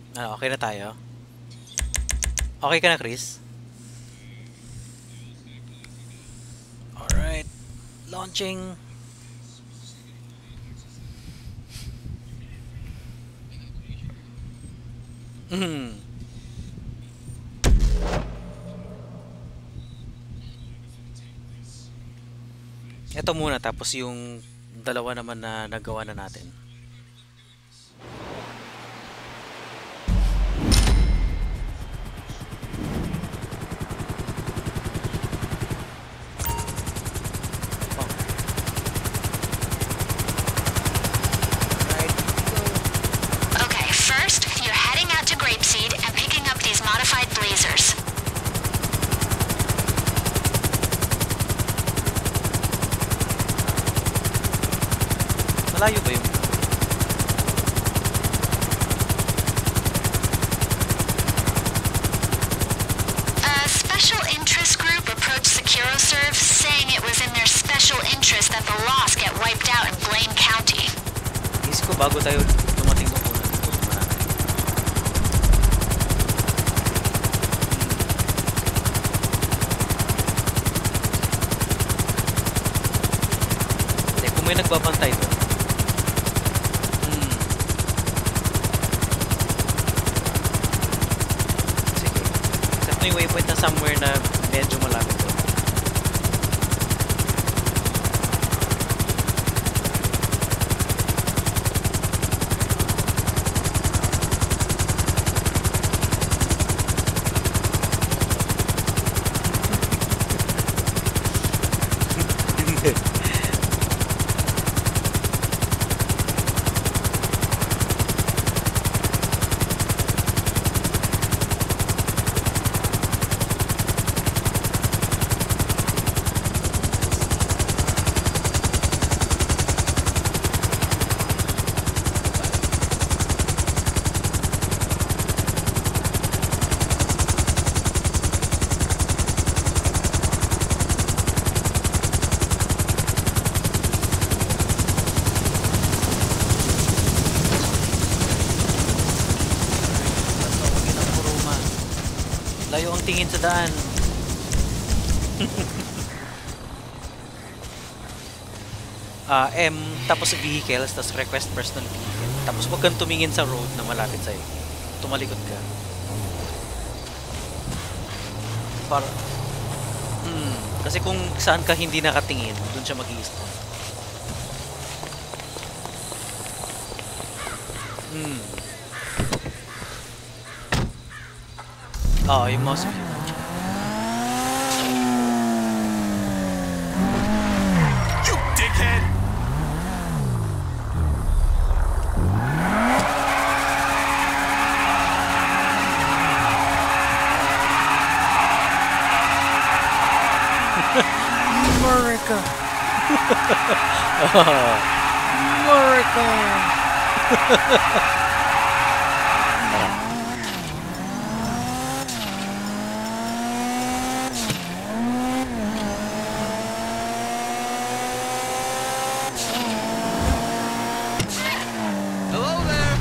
Okay na tayo. Okay ka na, Chris? Alright. Launching. Hmm. Ito muna, tapos yung dalawa naman na nagawa na natin. Oh. Right. Okay, first, you're heading out to Grapeseed and picking up these modified blazers. Malayo ba yung... A special interest group approached SecuroServe saying it was in their special interest that the Lost get wiped out in Blaine County. Isip ko bago tayo dumating doon muna. Tutulong mo natin. Hindi, kung may nagbabantay doon. Hmm. Sige. Set mo yung waypoint na somewhere na medyo malapit doon. Layo ang tingin sa daan. M, tapos vehicles, tapos request personal vehicle. Tapos huwag kang tumingin sa road na malapit sa'yo. Tumalikod ka. Para, kasi kung saan ka hindi nakatingin, dun siya mag-i-spawn. Yung mouse view. You dickhead! America! America! Hello there!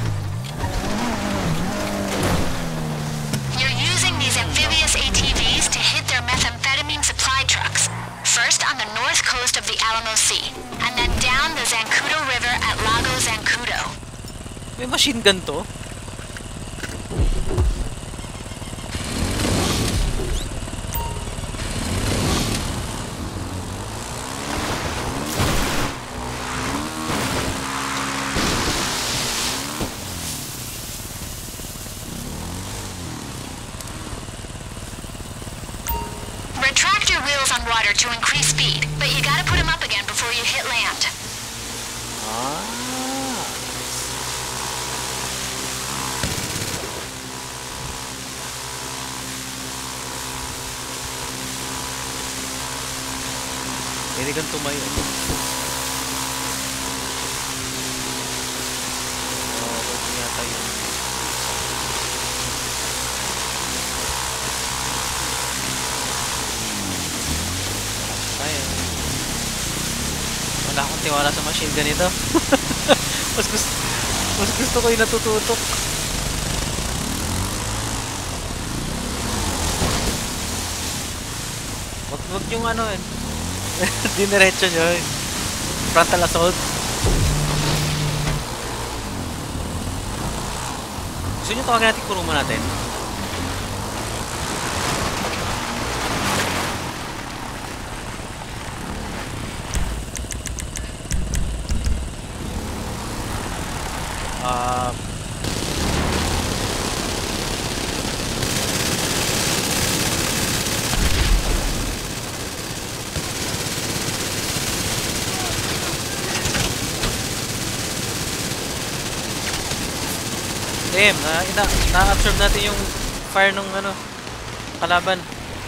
You're using these amphibious ATVs to hit their methamphetamine supply trucks. First on the north coast of the Alamo Sea, and then down the Zancudo River at Lago Zancudo. May machine gun to? Retract your wheels on water to increase speed, but you gotta put them up again before you hit land. Pwede kang tumayo. Pwede yata yun. Ayun. Wala akong tiwala sa machine ganito. mas gusto ko yung natututok. Wag yung ano eh. Diniretso nyo eh. Frontal assault. Gusto nyo tawagan natin kuruma natin? Damn, na-absorb natin yung fire ng ano, kalaban.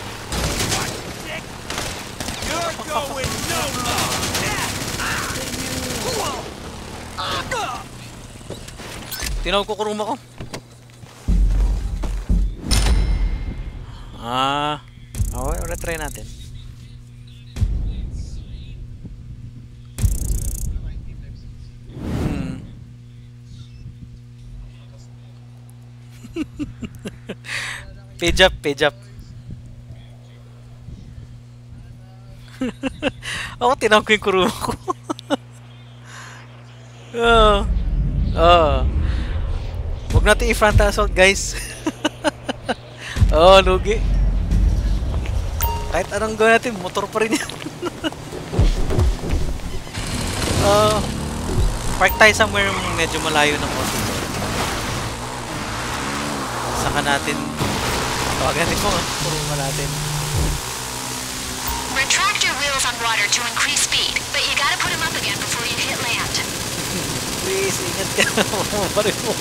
You're going no-no! Tinawag ko kuruma ko. Okay, ulit try natin. Page up, page up. Ako tinawag ko yung kuruma ko. Huwag natin i-frontal assault, guys. Lugi. Kahit anong gawin natin, motor pa rin yan. Park tayo somewhere medyo malayo ng motor. Saka natin tawagan natin kung kuruma natin. Retract your wheels on water to increase speed, but you gotta put them up again before you hit land. Please, ingat ka. Mamaparin mo.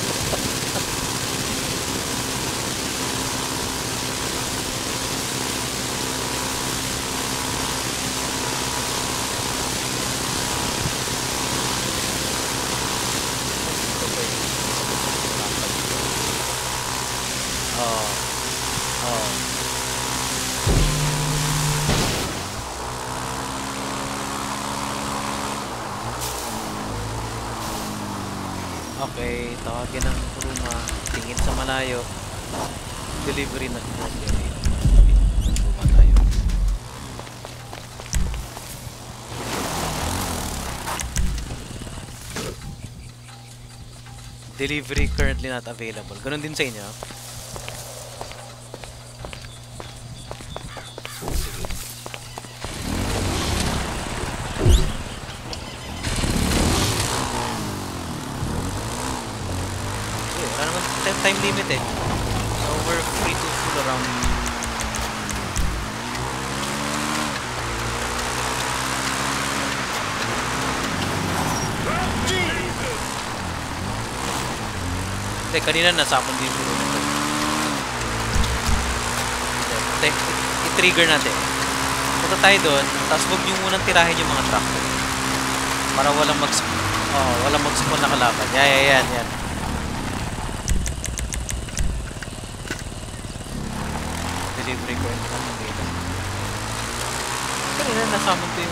Okay, tawagin ng kuruma, tingin sa malayo, delivery na kuruma tayo. Delivery currently not available. Ganun din sa inyo. Time limit eh. So we're free to fool around. Hindi, kanina nasapon din yung ito. I-trigger natin. Punta tayo doon, tapos huwag nyo munang tirahin yung mga truck. Para walang mag-spawn na kalaban. Yan. Delivery ko yung kanina nasamon ko yung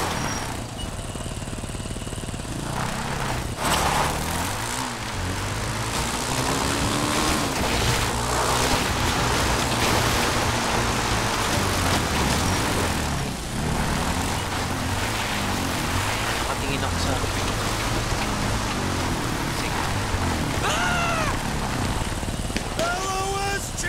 patingin ako sa sige. LOST!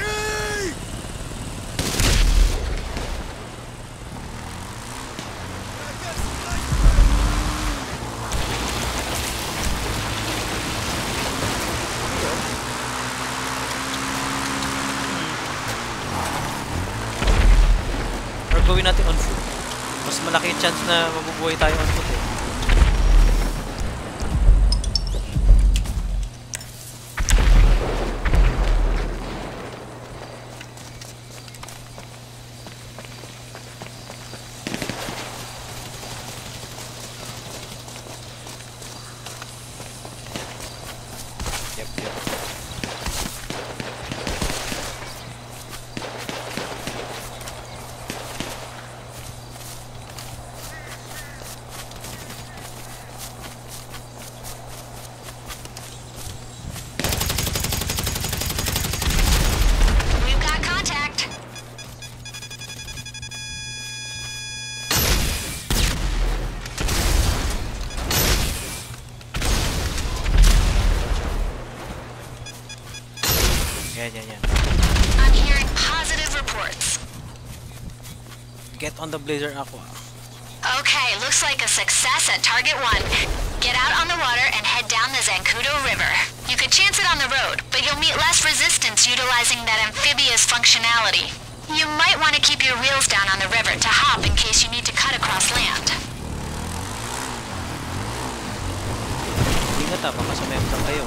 Gawin natin on foot. Mas malaki yung chance na mabubuhay tayo on foot eh. Yep. yan. I'm hearing positive reports. Get on the Blazer Aqua. Okay, looks like a success at Target 1. Get out on the water and head down the Zancudo River. You could chance it on the road, but you'll meet less resistance utilizing that amphibious functionality. You might want to keep your wheels down on the river to hop in case you need to cut across land. Ingat baka sumemplang kayo.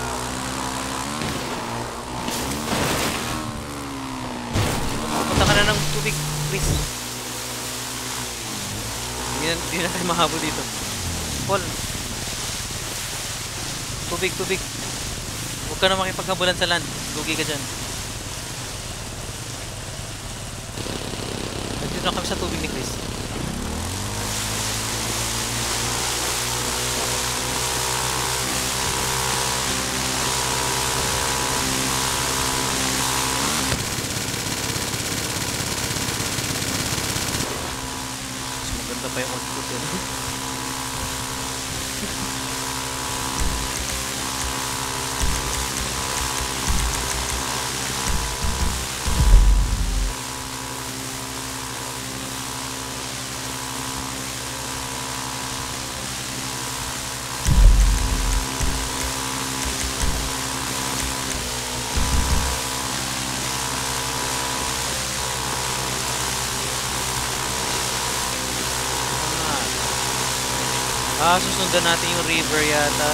Pupunta ka na ng tubig, please. Hindi na tayo mahabol dito. Paul. Tubig. Huwag ka na makipaghabulan sa land. Lugi ka dyan. Nandito na kami sa tubig ni Chris. Maganda pa yung output yun. Susundan natin yung river yata.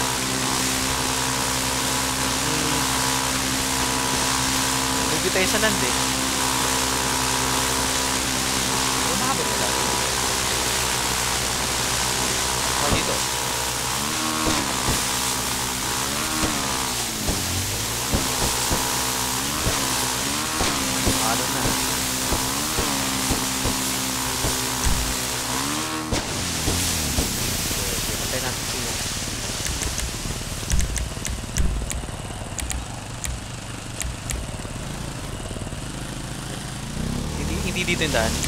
Huwag tayo sa land eh. Umabot na lang. Dito. Halo na. Hindi dito yung daan.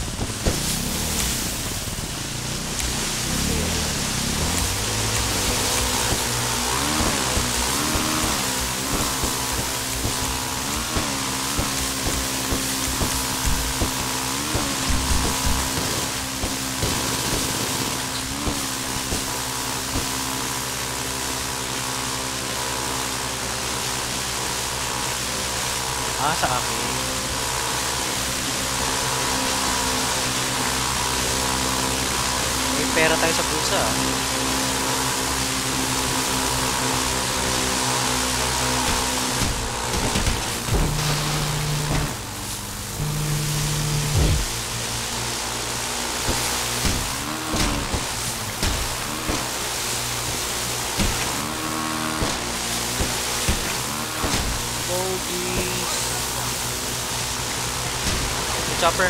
Sa akin. May pera tayo sa bulsa. Chopper.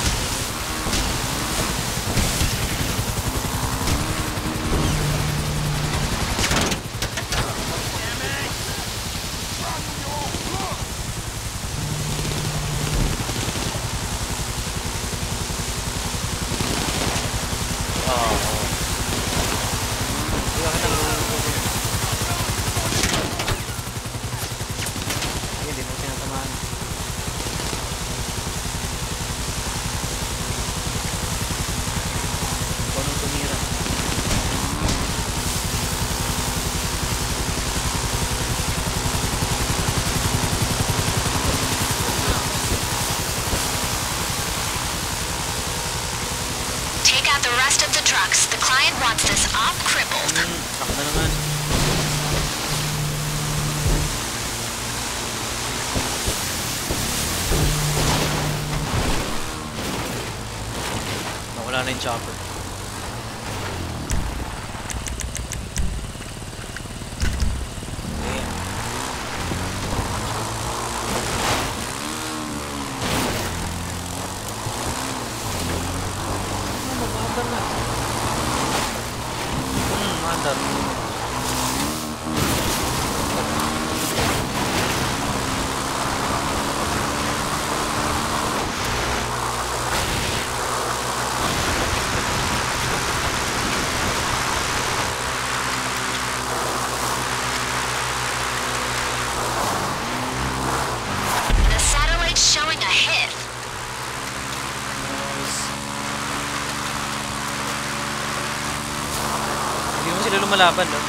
The rest of the trucks. The client wants this all crippled. Sakta naman. Nawala na yung chopper. sila lumalaban, no?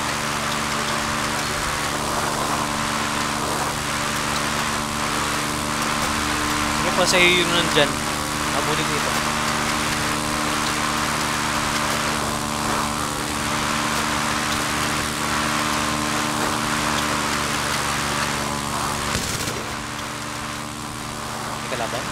Sige pa sa'yo yun nandyan. Habulin dito. May kalaban?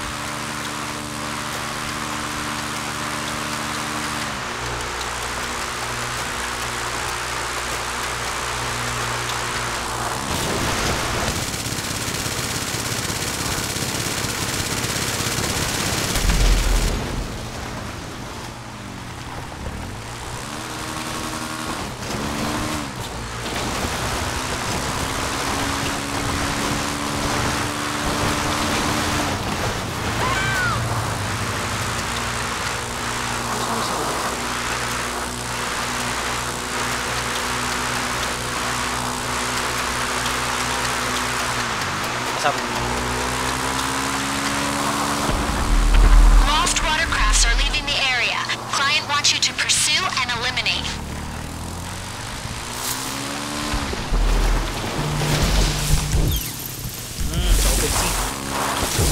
Kasama. Lost watercrafts are leaving the area. Client wants you to pursue and eliminate. Sa open sea.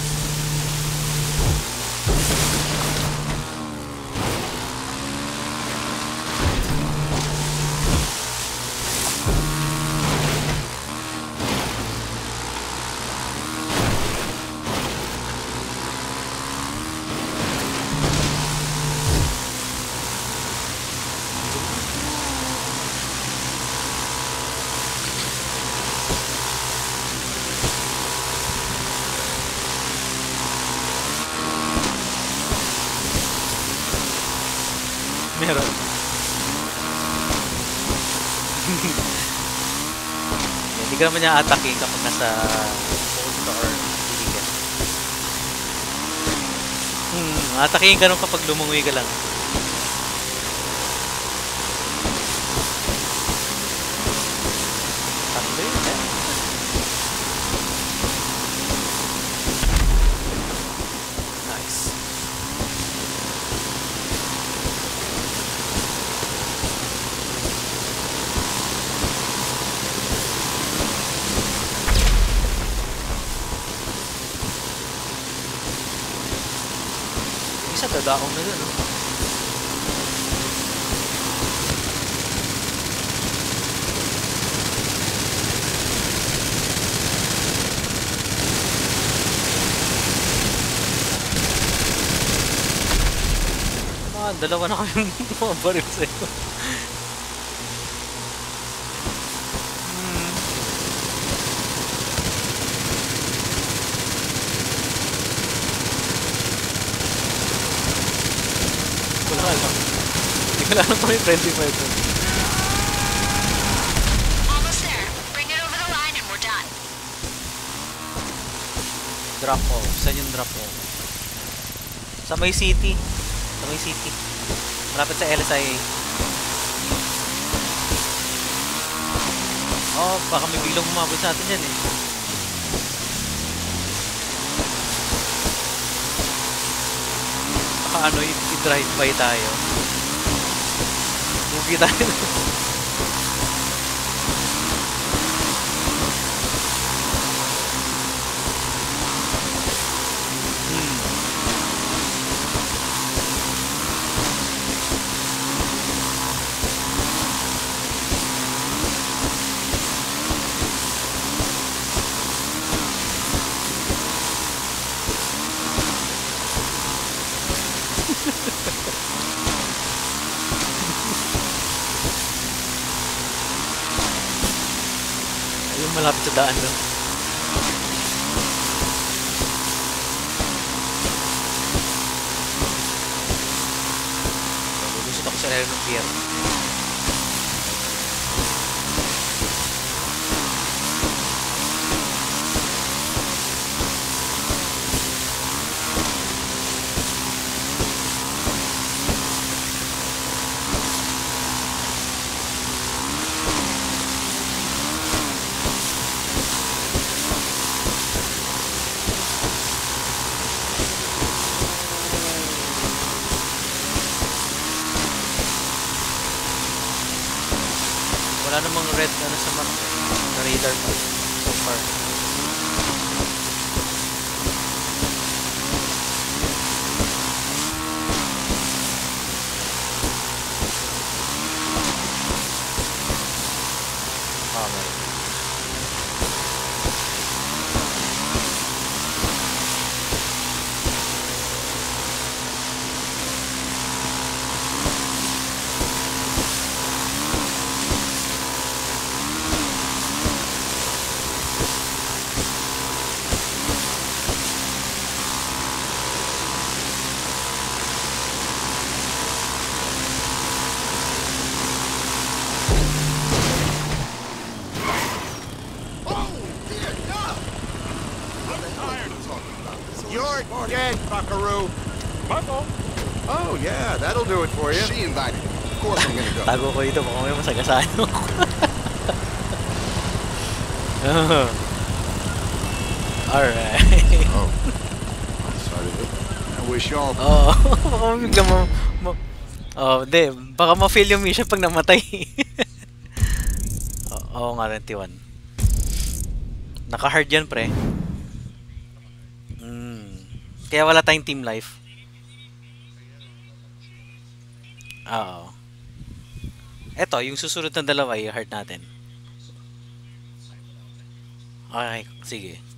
Meron. Hindi ka naman niya atake kapag nasa hold or iligan. Atakein ka nung kapag lumungoy ka lang. Tatlo yun, eh. Nice. Isa dadaong na dun, no? Dalawa na kami mga baril sa'yo. Wala lang. Hindi ko lang kung may friendly fire doon. Almost there. Bring it over the line and we're done. Drop off. Saan yung drop off? Sa may city. Sa may city. Malapit sa LSIA. Oh, baka may bilong humabot sa atin yan eh. Baka ano, i-drive by tayo. Bugi tayo. Ayun, malapit sa daan doon. Gusto ako sa lalo ng pier. Wala namang red ano sa map. Na radar pa. So far. Ah, meron. You're dead, buckaroo. Oh, yeah, that'll do it for you. She invited me. Of course I'm gonna go. Tago ko dito, baka may masagasaan ako. Alright. Oh. I'm sorry. I wish y'all... Oo. Baka bigla di. Baka ma-feel yung mission pag namatay. Oo nga, 21. Naka-hard yan, pre. Kaya wala tayong team life. Oo. Eto, yung susunod na dalawa, i-hard natin. Okay, sige.